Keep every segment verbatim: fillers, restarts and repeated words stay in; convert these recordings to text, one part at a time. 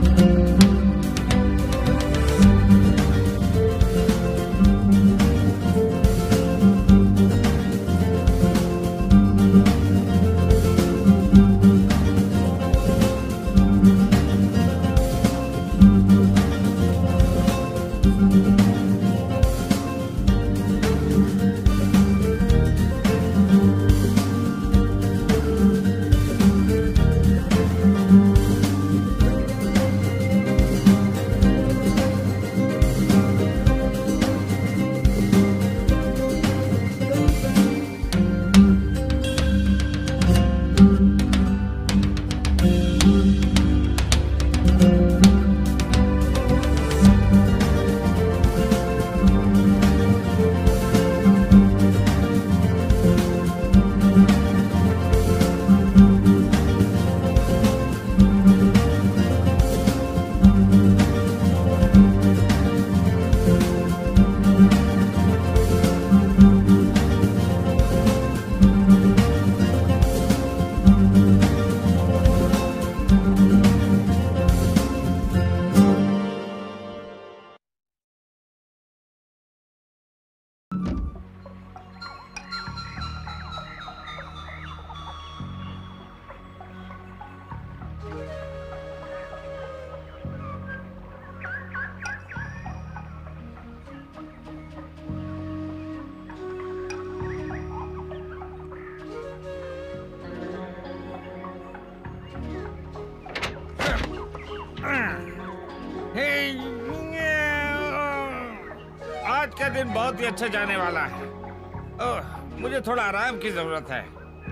आज का दिन बहुत ही अच्छा जाने वाला है। ओह, मुझे थोड़ा आराम की जरूरत है।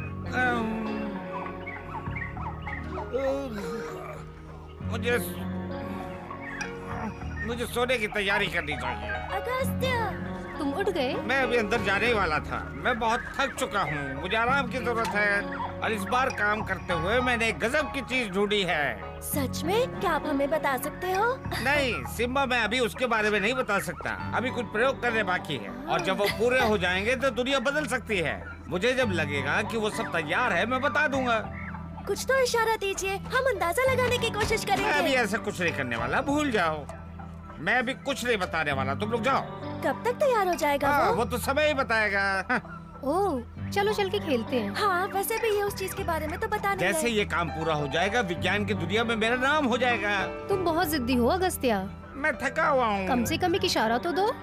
मुझे मुझे सोने की तैयारी करनी चाहिए। अगस्त्य, तुम उठ गए? मैं अभी अंदर जाने ही वाला था। मैं बहुत थक चुका हूँ, मुझे आराम की जरूरत है। और इस बार काम करते हुए मैंने एक गजब की चीज ढूंढी है। सच में? क्या आप हमें बता सकते हो? नहीं सिम्बा, मैं अभी उसके बारे में नहीं बता सकता। अभी कुछ प्रयोग करने बाकी है और जब वो पूरे हो जाएंगे तो दुनिया बदल सकती है। मुझे जब लगेगा कि वो सब तैयार है मैं बता दूंगा। कुछ तो इशारा दीजिए, हम अंदाजा लगाने की कोशिश करेंगे। मैं अभी ऐसा कुछ नहीं करने वाला, भूल जाओ। मैं अभी कुछ नहीं बताने वाला, तुम लोग जाओ। कब तक तैयार हो जाएगा आ, वो? वो तो समय ही बताएगा। ओह, चलो चल के खेलते हैं। हाँ, वैसे भी ये उस चीज के बारे में तो बता नहीं जैसे ये काम पूरा हो जाएगा विज्ञान की दुनिया में मेरा नाम हो जाएगा। तुम बहुत जिद्दी हो अगस्त्या। मैं थका हुआ हूँ। कम से कम एक इशारा तो दो।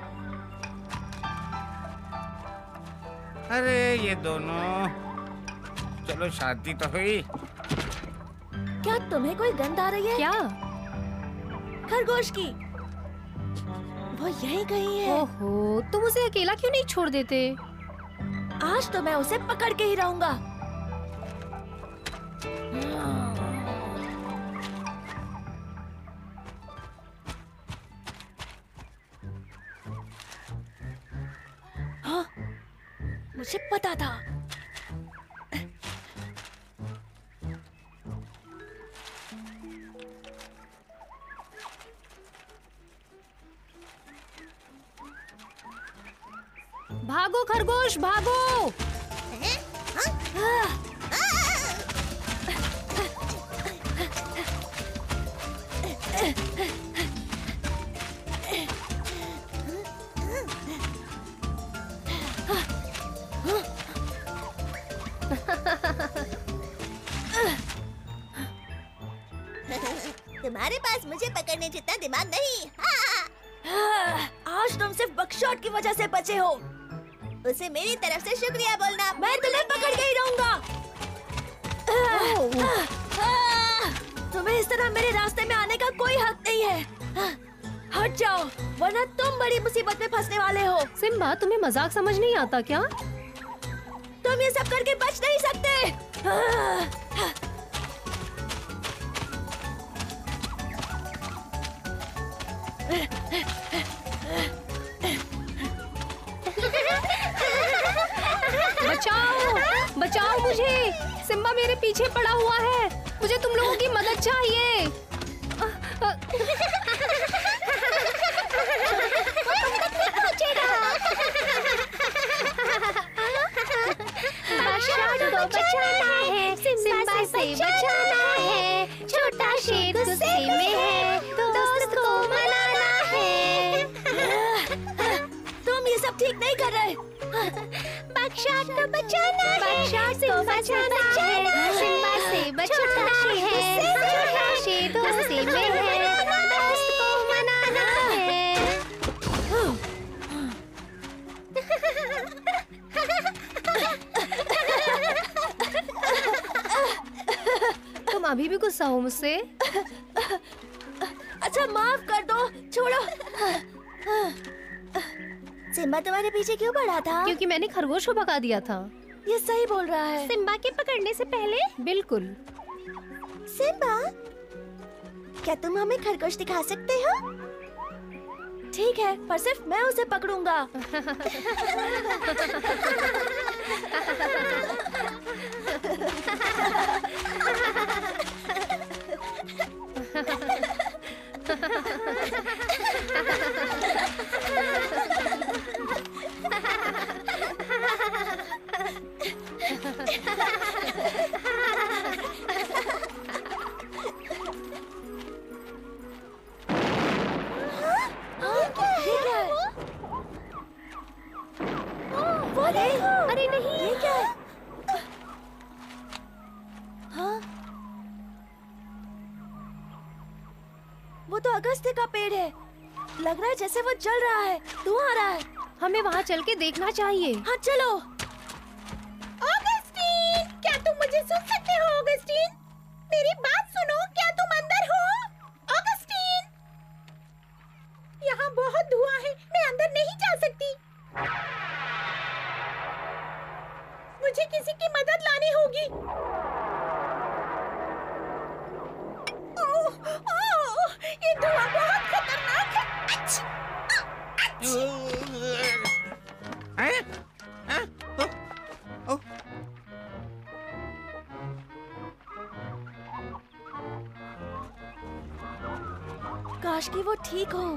अरे ये दोनों, चलो शांति तो हुई। क्या तुम्हें कोई गंध आ रही है? क्या? खरगोश की। वो यहीं कहीं है। ओहो, तुम उसे अकेला क्यों नहीं छोड़ देते? आज तो मैं उसे पकड़ के ही रहूंगा। हाँ, मुझे पता था। भागो खरगोश भागो! तुम्हारे पास मुझे पकड़ने जितना दिमाग नहीं। हाँ। आज तुम सिर्फ बकशॉट की वजह से बचे हो। उसे मेरी तरफ से शुक्रिया बोलना। मैं तुम्हें पकड़ के ही रहूंगा। तुम्हें इस तरह मेरे रास्ते में आने का कोई हक नहीं है। हट जाओ, वरना तुम बड़ी मुसीबत में फंसने वाले हो। सिम्बा, तुम्हें मजाक समझ नहीं आता क्या? तुम ये सब करके बच नहीं सकते। बचाओ, बचाओ मुझे! सिम्बा मेरे पीछे पड़ा हुआ है। मुझे तुम लोगों की मदद चाहिए। बचाना है, सिम्बा से बचाना है, छोटा शेर उसे में है, दोस्त को मनाना है। तुम ये सब ठीक नहीं कर रहे। बकशाट को बचाना है, बकशाट को बचाना है, सिम्बा से बचाना है, छोटा शेर दोस्ती में है, दोस्त को मनाना है। तुम अभी भी गुस्सा हो मुझसे? अच्छा माफ कर दो, छोड़ो। सिम्बा तुम्हारे पीछे क्यों पड़ा था? क्योंकि मैंने खरगोश को भगा दिया था। ये सही बोल रहा है। सिम्बा के पकड़ने से पहले? बिल्कुल। सिम्बा, क्या तुम हमें खरगोश दिखा सकते हो? ठीक है, पर सिर्फ मैं उसे पकड़ूंगा। अरे नहीं, ये क्या है? हाँ? वो तो अगस्त्य का पेड़ है। लग रहा है जैसे वो जल रहा है, धुआं आ रहा है। हमें वहाँ चल के देखना चाहिए। हाँ चलो। ऑगस्टीन, क्या तुम मुझे सुन सकते हो? ऑगस्टीन, मेरी बात सुनो, क्या तुम अंदर हो? ऑगस्टीन, यहाँ बहुत धुआं है, मैं अंदर नहीं जा सकती। मुझे किसी की मदद लानी होगी। ओह, ओह, ये धुआं बहुत खतरनाक है। अच्छ, अच्छ। हैं? हैं? ओ, ओ। काश कि वो ठीक हो।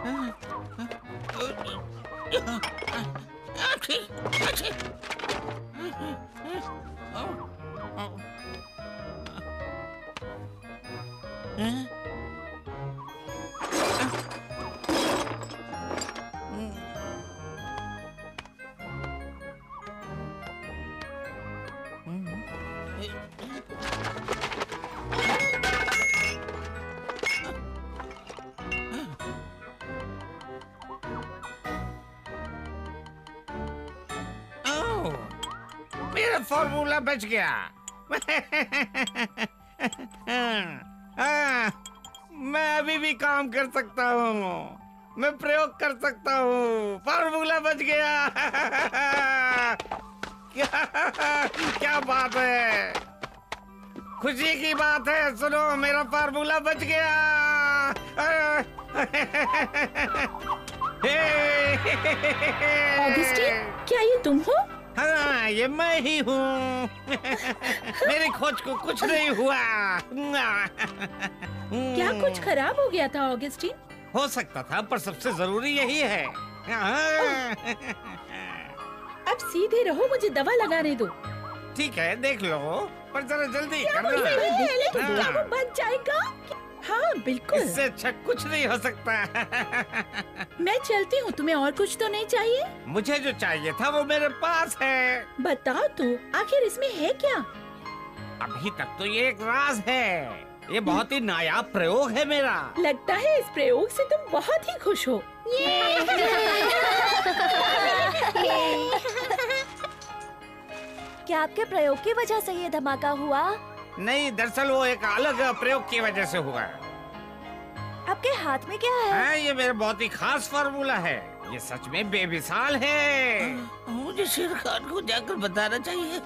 मेरा फॉर्मूला बच गया। हाँ, मैं अभी भी काम कर सकता हूँ, मैं प्रयोग कर सकता हूँ। फॉर्मूला बच गया। क्या क्या बात है, खुशी की बात है। सुनो, मेरा फार्मूला बच गया। ऑगस्टीन, क्या ये तुम हो? हाँ, ये मैं ही हूँ। मेरी खोज को कुछ नहीं हुआ। क्या कुछ खराब हो गया था ऑगस्टीन? हो सकता था, पर सबसे जरूरी यही है। अब सीधे रहो, मुझे दवा लगाने दो। ठीक है, देख लो, पर जरा जल्दी करना। लेकिन क्या वो बच जाएगा? हाँ बिल्कुल। इससे अच्छा कुछ नहीं हो सकता। मैं चलती हूँ, तुम्हें और कुछ तो नहीं चाहिए? मुझे जो चाहिए था वो मेरे पास है। बताओ तो, आखिर इसमें है क्या? अभी तक तो ये एक राज है। ये बहुत ही नायाब प्रयोग है मेरा। लगता है इस प्रयोग से तुम बहुत ही खुश हो। क्या आपके प्रयोग की वजह से ये धमाका हुआ? नहीं, दरअसल वो एक अलग प्रयोग की वजह से हुआ। आपके हाथ में क्या है? हाँ, ये मेरा बहुत ही खास फार्मूला है। ये सच में बेमिसाल है। मुझे शेर खान को जाकर बताना चाहिए।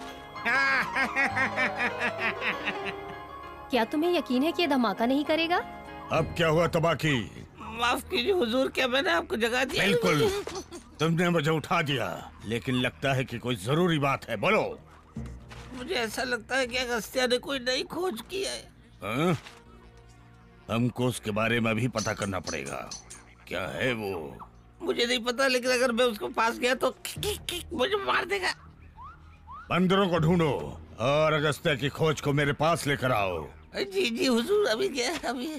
क्या तुम्हें यकीन है कि ये धमाका नहीं करेगा? अब क्या हुआ तबाकी? माफ कीजिए हुजूर, क्या मैंने आपको जगा दिया? बिल्कुल, तुमने मुझे उठा दिया, लेकिन लगता है कि कोई जरूरी बात है। बोलो। मुझे ऐसा लगता है कि अगस्त्य ने कोई नई खोज की है। हाँ? हमको उसके बारे में भी पता करना पड़ेगा। क्या है वो? मुझे नहीं पता, लेकिन अगर मैं उसको पास गया तो मुझे मार देगा। बंदरों को ढूंढो और अगस्त्य की खोज को मेरे पास लेकर आओ। जी जी हुजूर, अभी क्या अभी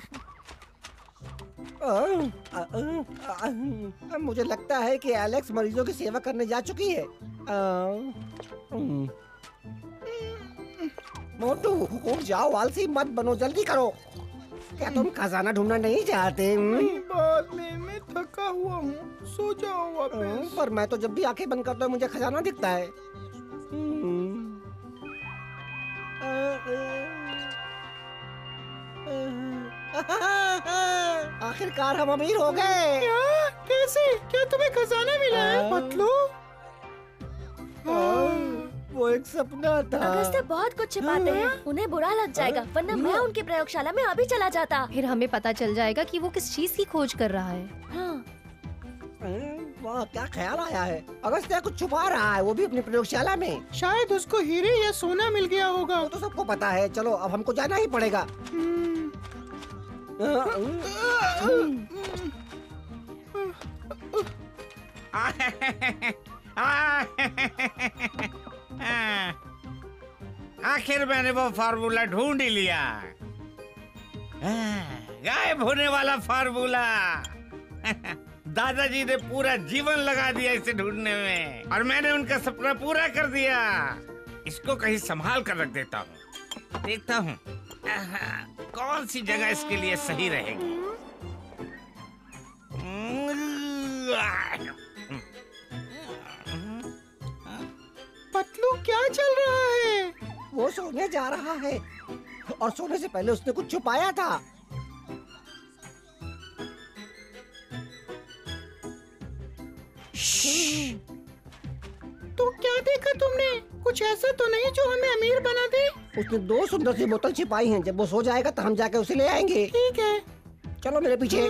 आ, आ, आ, आ, मुझे लगता है कि एलेक्स मरीजों की सेवा करने जा चुकी है। आ, हम्म। मोटू उठ जाओ, आलसी मत बनो, जल्दी करो। क्या तुम खजाना ढूंढना नहीं चाहते? नहीं, बाद में मैं थका हुआ हूँ, सो जाओ वापस। पर मैं तो जब भी आंखें बंद करता हूँ मुझे खजाना दिखता है। आखिरकार हम अमीर हो गए। क्या? कैसे? क्या तुम्हें खजाना मिला है पतलू? वो एक सपना था। अगस्त्य बहुत कुछ छिपाते हैं, उन्हें बुरा लग जाएगा, वरना मैं उनकी प्रयोगशाला में अभी चला जाता। फिर हमें पता चल जाएगा कि वो किस चीज की खोज कर रहा है। हाँ। वाह, क्या ख्याल आया है। अगस्त्य कुछ छुपा रहा है, वो भी अपनी प्रयोगशाला में। शायद उसको हीरे या सोना मिल गया होगा। वो तो सबको पता है। चलो अब हमको जाना ही पड़ेगा। आखिर मैंने वो फार्मूला ढूंढ ही लिया। गायब होने वाला फार्मूला। दादाजी ने पूरा जीवन लगा दिया इसे ढूंढने में, और मैंने उनका सपना पूरा कर दिया। इसको कहीं संभाल कर रख देता हूँ, देखता हूँ कौन सी जगह इसके लिए सही रहेगी। पतलू क्या चल रहा है? वो सोने जा रहा है, और सोने से पहले उसने कुछ छुपाया था। तो क्या देखा तुमने? कुछ ऐसा तो नहीं जो हमें अमीर बना दे? उसने दो सुंदर सी बोतल छिपाई हैं। जब वो सो जाएगा तो हम जाके उसे ले आएंगे। ठीक है, चलो मेरे पीछे।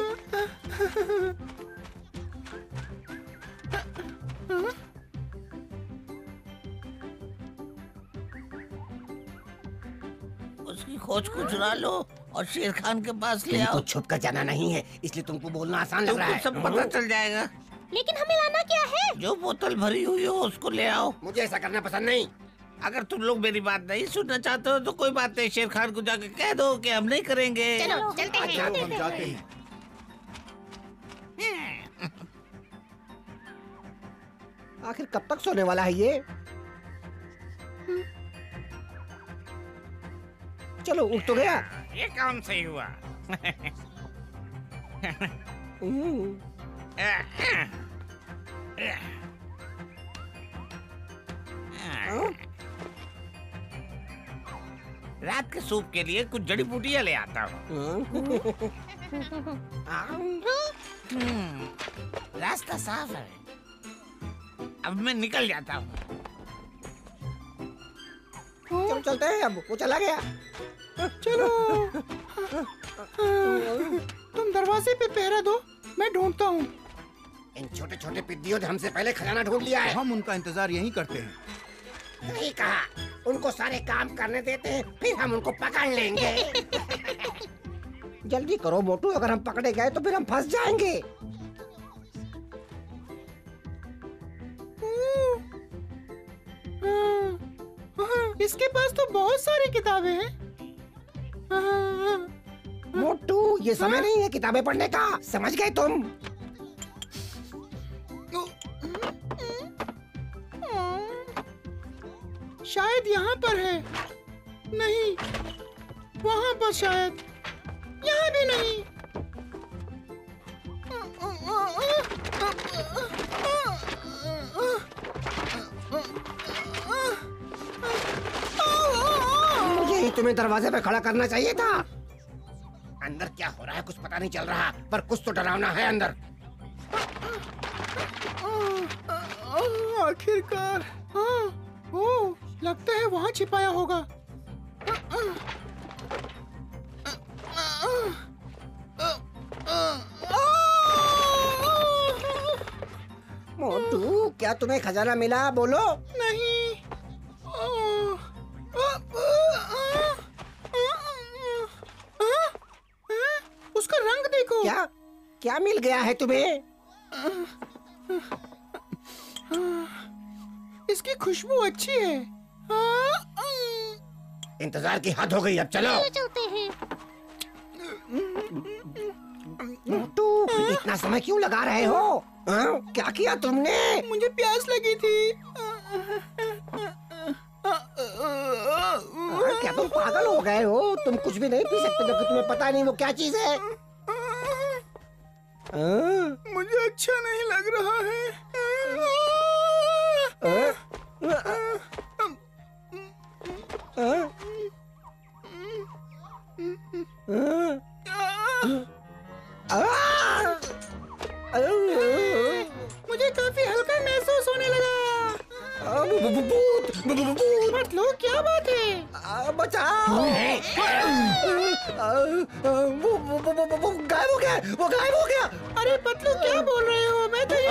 उसकी खोज को चुरा लो और शेर खान के पास ले आओ। तुमको छुप कर जाना नहीं है, इसलिए तुमको बोलना आसान लग रहा है। सब पता चल जाएगा। लेकिन हमें लाना क्या है? जो बोतल भरी हुई हो उसको ले आओ। मुझे ऐसा करना पसंद नहीं। अगर तुम लोग मेरी बात नहीं सुनना चाहते हो तो कोई बात नहीं, शेर खान को जाके कह दो कि हम नहीं करेंगे। चलो चलते हैं। हम जाते हैं। आखिर कब तक सोने वाला है ये? चलो उठ तो गया। ये काम सही हुआ। हम्म। रात के सूप के लिए कुछ जड़ी बूटियां ले आता हूँ। रास्ता साफ है, अब मैं निकल जाता हूँ। चलो चलते हैं, अब वो चला गया। चलो। तुम दरवाजे पे पहरा दो, मैं ढूंढता हूँ। इन छोटे छोटे पिद्दियों ने हमसे पहले खजाना ढूंढ लिया है। हम उनका इंतजार यहीं करते हैं। सही कहा, उनको सारे काम करने देते हैं, फिर हम उनको पकड़ लेंगे। जल्दी करो मोटू, अगर हम पकड़े गए तो फिर हम फंस जाएंगे। इसके पास तो बहुत सारी किताबें हैं। मोटू, ये समय नहीं है किताबें पढ़ने का, समझ गए तुम? शायद यहाँ पर है। नहीं, वहाँ पर शायद। यहाँ भी नहीं। मुझे ही तुम्हें दरवाजे पे खड़ा करना चाहिए था। अंदर क्या हो रहा है कुछ पता नहीं चल रहा, पर कुछ तो डरावना है अंदर। आखिरकार, हाँ, ओ, लगता है वहाँ छिपाया होगा। मोटू, क्या तुम्हें खजाना मिला? बोलो। नहीं। उसका रंग देखो। क्या क्या मिल गया है तुम्हें? इसकी खुशबू अच्छी है। इंतजार की हद हो गई, अब चलो। चलते हैं। मोटू, इतना समय क्यों लगा रहे हो? हाँ? क्या किया तुमने? मुझे प्यास लगी थी। हाँ, क्या तुम पागल हो गए हो? तुम कुछ भी नहीं पी सकते जबकि तुम्हें पता नहीं वो क्या चीज है। हाँ? मुझे अच्छा नहीं लग रहा है। हाँ? मुझे काफी हल्का महसूस होने लगा। मतलब क्या बात है? बचाओ! वो वो वो वो वो गायब हो गया, वो गायब हो गया। अरे पतलू क्या बोल रहे हो? मैं तो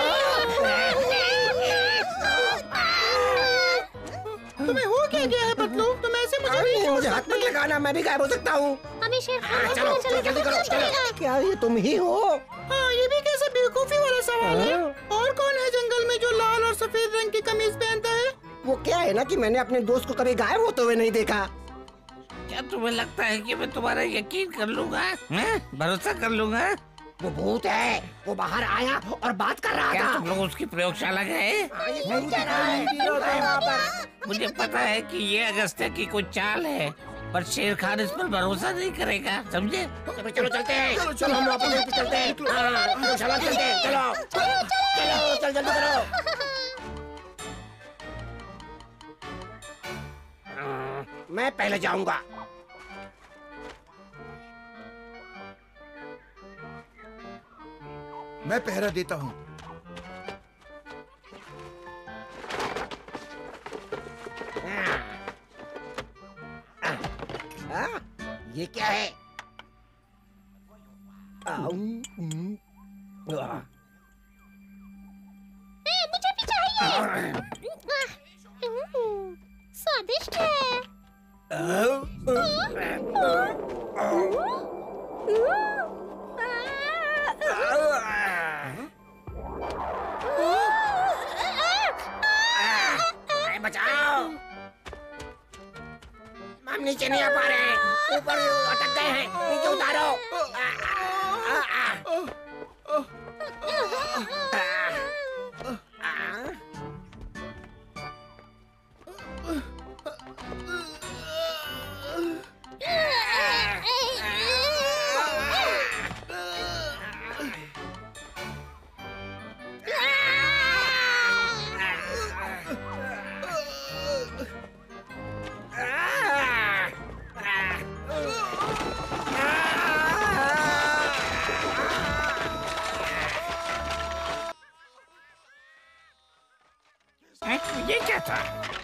तुम्हें हो क्या गया है पतलू? तुम ऐसे मुझे नहीं, मुझे हाथ मत लगाना, मैं भी गायब हो सकता हूँ। हमें शेर खान चलो चलो जल्दी करो, चलो। क्या ये तुम ही हो? हाँ, ये भी कैसे बेवकूफी वाला सवाल है? और कौन है जंगल में जो लाल और सफेद रंग की कमीज पहनता है? वो क्या है ना कि मैंने अपने दोस्त को कभी गायब होते हुए नहीं देखा। क्या तुम्हें लगता है कि मैं तुम्हारा यकीन कर लूंगा? हैं? भरोसा कर लूंगा? वो भूत है, वो बाहर आया और बात कर रहा क्या था। तुम लोग उसकी प्रयोगशाला गए? ये सही कह रहा है। मुझे पता है कि ये अगस्त्य की कोई चाल है, पर शेर खान इस पर भरोसा नहीं करेगा, समझे? चलो चलो चलते हैं, चलो हम वापस वहीं पे चलते हैं। हाँ, चलो चलते हैं, चलो चलो चल जल्दी करो। मैं पहले जाऊंगा। मैं पहरा देता हूँ। हाँ, ये क्या है? आऊ, हम्म, आह, ए, मुझे भी चाहिए। हम्म, स्वादिष्ट है। बचाओ! हम नीचे नहीं आ पा रहे हैं, ऊपर अटक गए हैं, नीचे उतारो। आ, आ, आ, आ, आ, आ, हैं? ये क्या था?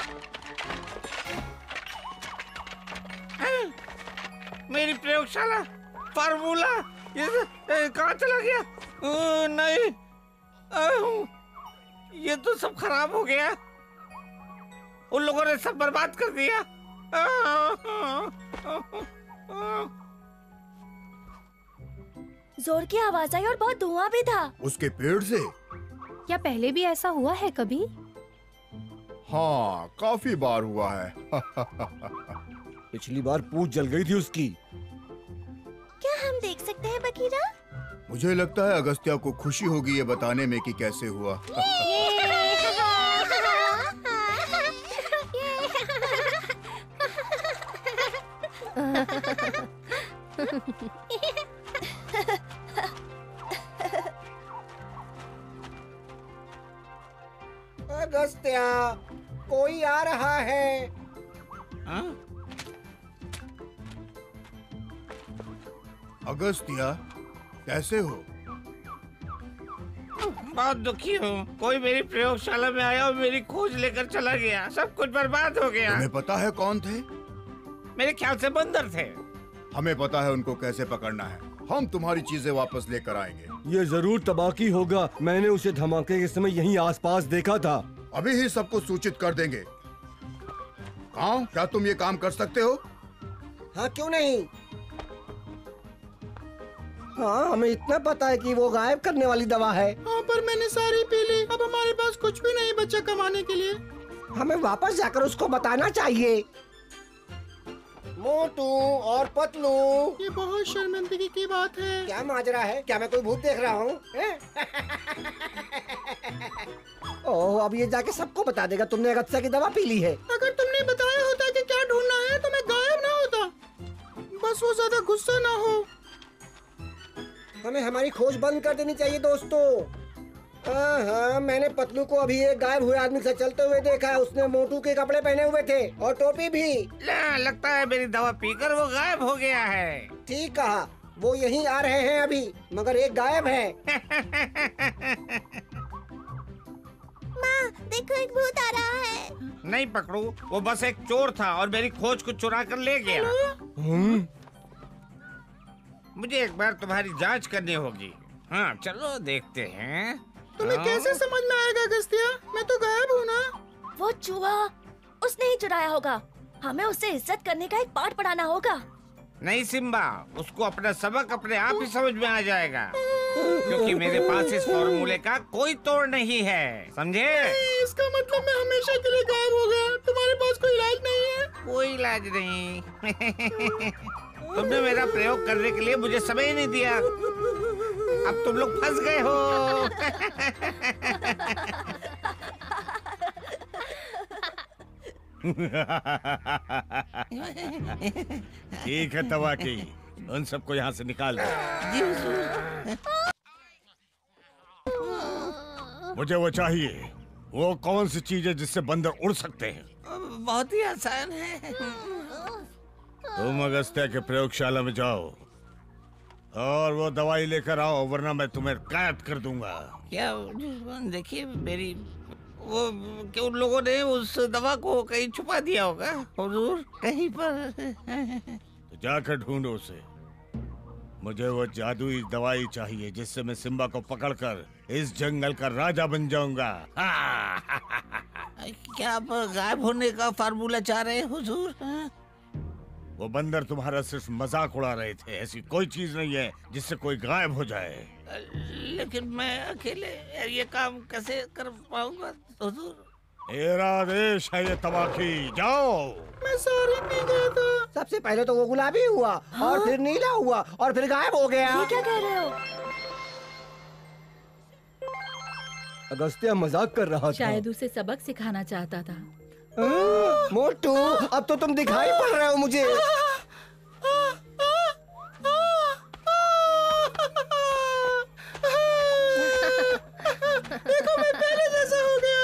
हैं? मेरी प्रयोगशाला, फार्मूला, ये ए, कहाँ चला गया? ओ, नहीं, आह, ये तो सब खराब हो गया। उन लोगों ने सब बर्बाद कर दिया। जोर की आवाज आई और बहुत धुआं भी था। उसके पेड़ से? क्या पहले भी ऐसा हुआ है कभी? हाँ, काफी बार हुआ है। पिछली बार पूंछ जल गई थी उसकी। क्या हम देख सकते हैं बकीरा? मुझे लगता है अगस्त्या को खुशी होगी ये बताने में कि कैसे हुआ। अगस्त्या, कोई आ रहा है। हाँ? अगस्त्या, कैसे हो? बहुत दुखी हूँ। कोई मेरी प्रयोगशाला में आया और मेरी खोज लेकर चला गया। सब कुछ बर्बाद हो गया। तुम्हें पता है कौन थे? मेरे ख्याल से बंदर थे। हमें पता है उनको कैसे पकड़ना है। हम तुम्हारी चीजें वापस लेकर आएंगे। ये जरूर तबाही होगा। मैंने उसे धमाके के समय यहीं आसपास देखा था। अभी ही सबको सूचित कर देंगे। हाँ, क्या तुम ये काम कर सकते हो? हाँ, क्यों नहीं। हाँ, हमें इतना पता है कि वो गायब करने वाली दवा है। हाँ, पर मैंने सारी पी ली। अब हमारे पास कुछ भी नहीं बचा कमाने के लिए। हमें वापस जाकर उसको बताना चाहिए। मोटू और पतलू। ये बहुत शर्मिंदगी की बात है। क्या माजरा है? क्या मैं कोई भूत देख रहा हूँ? ओह, अब ये जाके सबको बता देगा तुमने अगस्त्या की दवा पी ली है। अगर तुमने बताया होता कि क्या ढूंढना है तो मैं गायब ना होता। बस वो ज्यादा गुस्सा ना हो। हमें हमारी खोज बंद कर देनी चाहिए दोस्तों। हाँ हाँ, मैंने पतलू को अभी एक गायब हुए आदमी से चलते हुए देखा। उसने मोटू के कपड़े पहने हुए थे और टोपी भी। ला, लगता है मेरी दवा पीकर वो गायब हो गया है। ठीक कहा, वो यहीं आ रहे हैं अभी, मगर एक गायब है। माँ, देखो एक भूत आ रहा है। नहीं पकड़ू, वो बस एक चोर था और मेरी खोज को चुरा कर ले गया। मुझे एक बार तुम्हारी जांच करनी होगी। हाँ चलो देखते हैं। तुम्हें हाँ? कैसे समझ में आएगा अगस्त्या? मैं तो गायब हूँ ना। वो चूहा उसने ही चुराया होगा। हमें उससे इज्जत करने का एक पाठ पढ़ाना होगा। नहीं सिम्बा, उसको अपना सबक अपने आप ही समझ में आ जाएगा, क्योंकि मेरे पास इस फॉर्मूले का कोई तोड़ नहीं है, समझे? इसका मतलब मैं हमेशा के लिए गायब हो गया। तुम्हारे पास कोई इलाज नहीं है? कोई इलाज नहीं। तुमने मेरा प्रयोग करने के लिए मुझे समय ही नहीं दिया। अब तुम लोग फंस गए हो। ठीक है तवाकी, उन सबको यहाँ से निकाल दो। मुझे वो चाहिए। वो कौन सी चीज है जिससे बंदर उड़ सकते हैं? बहुत ही आसान है। तुम अगस्त्या के प्रयोगशाला में जाओ और वो दवाई लेकर आओ, वरना मैं तुम्हें कैद कर दूंगा। क्या? देखिए मेरी वो कि उन लोगों ने उस दवा को कहीं छुपा दिया होगा हुजूर, कहीं पर। तो जाकर ढूंढो उसे। मुझे वो जादुई दवाई चाहिए जिससे मैं सिम्बा को पकड़कर इस जंगल का राजा बन जाऊंगा। क्या आप गायब होने का फार्मूला चाह रहे हैं हुजूर? वो बंदर तुम्हारा सिर्फ मजाक उड़ा रहे थे। ऐसी कोई चीज नहीं है जिससे कोई गायब हो जाए। लेकिन मैं अकेले ये काम कैसे कर पाऊंगा हुजूर? मेरा आदेश है ये तबाकी, जाओ। मैं सॉरी पी गया था। सबसे पहले तो वो गुलाबी हुआ, हाँ? और फिर नीला हुआ और फिर गायब हो गया। ये क्या कह रहे हो? अगस्त्या मजाक कर रहा था। शायद उसे सबक सिखाना चाहता था। मोटू, अब तो तुम दिखाई पड़ रहे हो मुझे। देखो मैं पहले जैसा हो गया।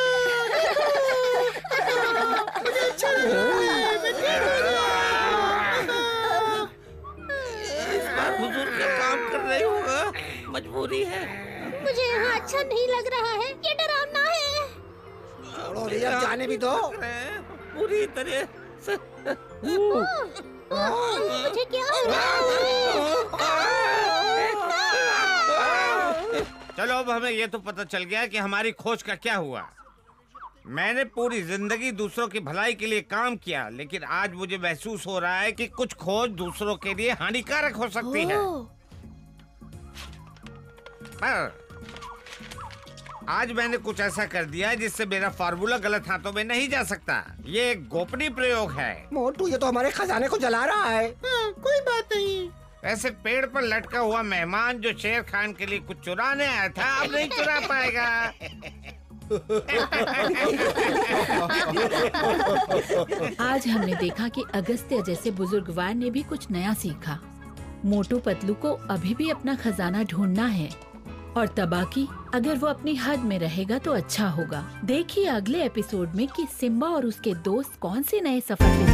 मुझे अच्छा लग रहा है। मैं ठीक हो गया। इस बार हुजूर का काम कर रही होगा, मजबूरी है। मुझे यहाँ अच्छा नहीं लग रहा है। ये डरावना है। छोड़ो रिया, जाने भी दो। पूरी तरह से। मुझे क्या हो रहा है? चलो अब हमें ये तो पता चल गया कि हमारी खोज का क्या हुआ। मैंने पूरी जिंदगी दूसरों की भलाई के लिए काम किया, लेकिन आज मुझे महसूस हो रहा है कि कुछ खोज दूसरों के लिए हानिकारक हो सकती है। पर आज मैंने कुछ ऐसा कर दिया जिससे मेरा फार्मूला गलत हाथों में नहीं जा सकता। ये एक गोपनीय प्रयोग है। मोटू, ये तो हमारे खजाने को जला रहा है। हाँ, कोई बात नहीं। ऐसे पेड़ पर लटका हुआ मेहमान जो शेर खान के लिए कुछ चुराने आया था, अब नहीं चुरा पाएगा। आज हमने देखा कि अगस्त्य जैसे बुजुर्गवार ने भी कुछ नया सीखा। मोटू पतलू को अभी भी अपना खजाना ढूंढना है, और तबाकी अगर वो अपनी हद में रहेगा तो अच्छा होगा। देखिए अगले एपिसोड में कि सिम्बा और उसके दोस्त कौन से नए सफर